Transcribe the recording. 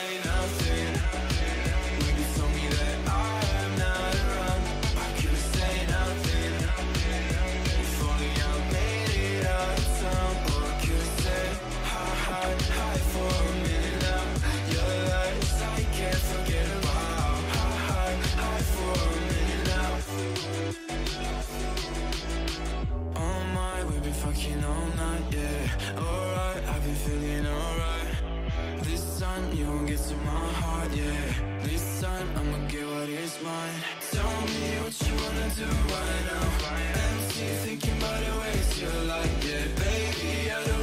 say nothing. When you told me that I'm not around, I couldn't say nothing. If only I made it out of town. Or I could've said hi for a minute now. Your lies I can't forget about. Hi for a minute now. Oh my, we've been fucking all night, yeah. Alright, I've been feeling alright. This time you won't get to my heart, yeah. This time I'ma get what is mine. Tell me what you wanna do right now. Empty thinking about the ways you like, yeah. Baby, I don't